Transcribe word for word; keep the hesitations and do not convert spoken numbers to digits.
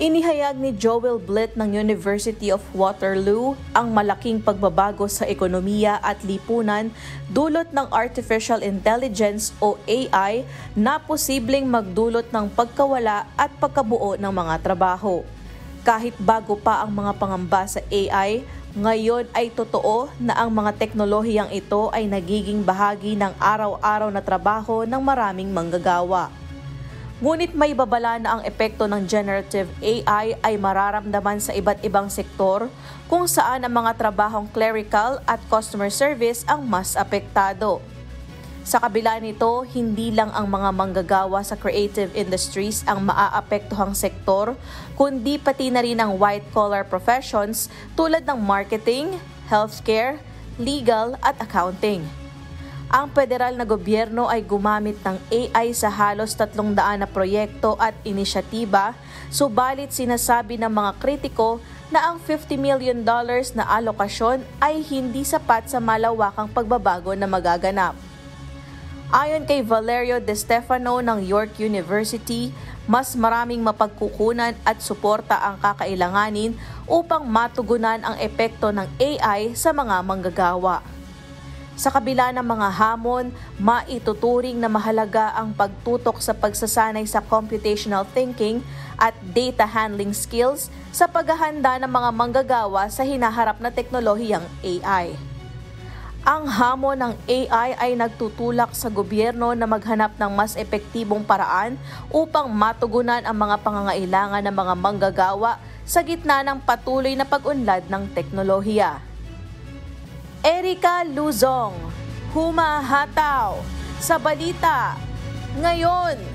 Inihayag ni Joel Blitt ng University of Waterloo ang malaking pagbabago sa ekonomiya at lipunan dulot ng Artificial Intelligence o A I na posibleng magdulot ng pagkawala at pagkabuo ng mga trabaho. Kahit bago pa ang mga pangamba sa A I, ngayon ay totoo na ang mga teknolohiyang ito ay nagiging bahagi ng araw-araw na trabaho ng maraming manggagawa. Ngunit may babala na ang epekto ng generative A I ay mararamdaman sa iba't ibang sektor kung saan ang mga trabahong clerical at customer service ang mas apektado. Sa kabila nito, hindi lang ang mga manggagawa sa creative industries ang maaapektuhang sektor, kundi pati na rin ang white-collar professions tulad ng marketing, healthcare, legal at accounting. Ang federal na gobyerno ay gumamit ng A I sa halos tatlong daan na proyekto at inisyatiba, subalit sinasabi ng mga kritiko na ang fifty million dollars na alokasyon ay hindi sapat sa malawakang pagbabago na magaganap. Ayon kay Valerio De Stefano ng York University, mas maraming mapagkukunan at suporta ang kakailanganin upang matugunan ang epekto ng A I sa mga manggagawa. Sa kabila ng mga hamon, maituturing na mahalaga ang pagtutok sa pagsasanay sa computational thinking at data handling skills sa paghahanda ng mga manggagawa sa hinaharap na teknolohiyang A I. Ang hamon ng A I ay nagtutulak sa gobyerno na maghanap ng mas epektibong paraan upang matugunan ang mga pangangailangan ng mga manggagawa sa gitna ng patuloy na pag-unlad ng teknolohiya. Erica Luzong, humahataw sa balita ngayon.